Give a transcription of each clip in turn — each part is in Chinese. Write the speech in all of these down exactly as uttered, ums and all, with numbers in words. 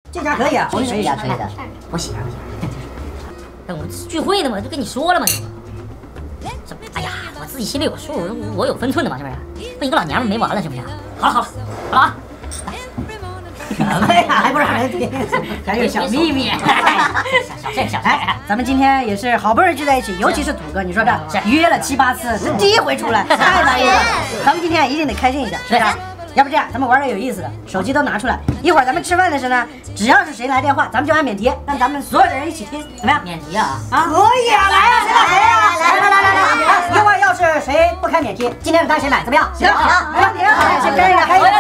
这家可以啊， 可以这家可以的， 我喜欢，我喜欢。哎，我们聚会的嘛，就跟你说了嘛，这不，哎呀，我自己心里有数，我有分寸的嘛，是不是？不，一个老娘们没完了，是不是？好了好了好了啊！ 什么呀？还不让人听？还有小秘密。 小事小事。 哎，咱们今天也是好不容易聚在一起，尤其是土哥，你说这约了七八次，这第一回出来，太难了。咱们今天一定得开心一下，是不是？要不这样，咱们玩点有意思的，手机都拿出来。一会儿咱们吃饭的时候呢，只要是谁来电话，咱们就按免提，让咱们所有的人一起听，怎么样？ 免提啊！ 啊，可以啊！来啊，谁来啊？来来来来来！一会儿要是谁不开免提，今天的单谁买？怎么样？行，好，没问题。先干一个，开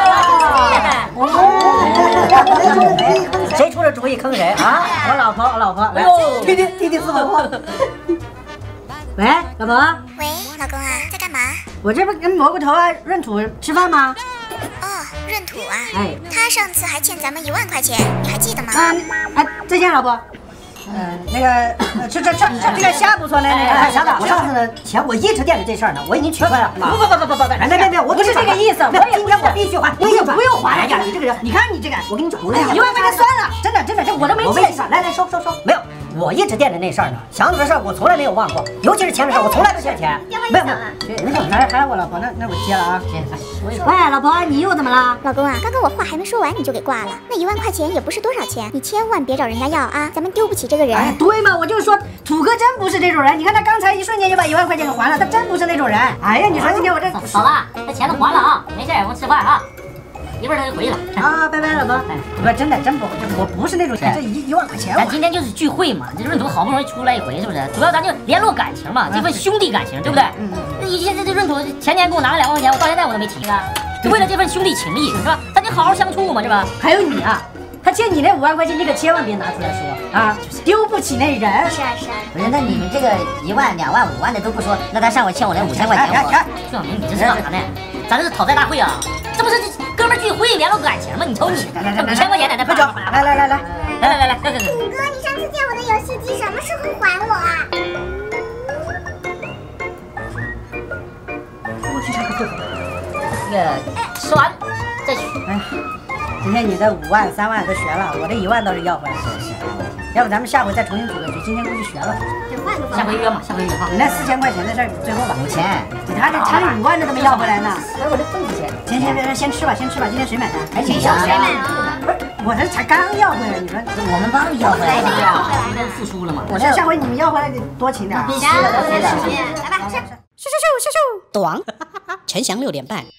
始。谁出了主意坑谁啊？我老婆，我老婆。来，听听听听私房话。喂，老婆。 喂，老公啊，在干嘛？ 我这不跟蘑菇头啊闰土吃饭吗？ 哦，闰土啊。 哎， 他上次还欠咱们一万块钱，你还记得吗？ 嗯，哎，再见，老婆。嗯，那个吃吃吃吃这个虾不错嘞，那个小枣。我上次呢钱我一直惦着这事儿呢，我已经取回来了。不不不不不不，别别别，我不是这个意思，我也今天我必须还，我也不用还。哎呀，你这个人，你看你这个，我跟你讲，哎呀，一万块钱算了，真的真的，这我都没记上。来来收收收，没有。我一直惦着那事儿呢，祥子的事儿我从来没有忘过，尤其是钱的事儿，我从来不欠钱。没有没有，还还我老婆，那那我接了啊。喂，老婆，你又怎么了？ 老公啊，刚刚我话还没说完你就给挂了。那一万块钱也不是多少钱，你千万别找人家要啊，咱们丢不起这个人。 哎，对嘛，我就说土哥真不是这种人。你看他刚才一瞬间就把一万块钱给还了，他真不是那种人。哎呀，你说今天我这嫂子，这钱都还了啊，没事，我吃饭啊。一会儿他就回去了啊，拜拜，老婆。不，真的真不，我不是那种人，这一一万块钱。 咱今天就是聚会嘛，这闰土好不容易出来一回，是不是？主要咱就联络感情嘛，这份兄弟感情，对不对？嗯嗯。你现在这闰土前年给我拿了两万块钱，我到现在我都没提呢，就为了这份兄弟情谊，是吧？咱得好好相处嘛，是吧？ 还有你啊，他欠你那五万块钱，你可千万别拿出来说啊，丢不起那人。 是啊是啊。 不是，那你们这个一万、两万、五万的都不说，那他上回欠我那五千块钱，我小明，你这是干啥呢？咱这是讨债大会啊，这不是这哥们聚会联络感情吗？你瞅你，这五千块钱在那快交，来来来来来来来来，土哥， 你上次借我的游戏机什么时候还我啊？ 我去，这个这个吃完再取。 哎，今天你的五万、三万都学了，我这一万倒是要回来。是是，要不咱们下回再重新组个局，今天估计学了。 下回约嘛，下回约哈。 你那四千块钱的事儿，最后吧。 五千， 他这他这五万的都没要回来呢。 哎，我这份子钱。 先先先先吃吧，先吃吧。今天谁买单？ 还行谁买啊？ 不是，我这才刚要回来，你说我们帮你要回来的呀， 我们都付出了嘛。 我这下回你们要回来得多请点。 必须的，必须的。 来吧，吃。 咻咻咻咻咻，短。陈翔六点半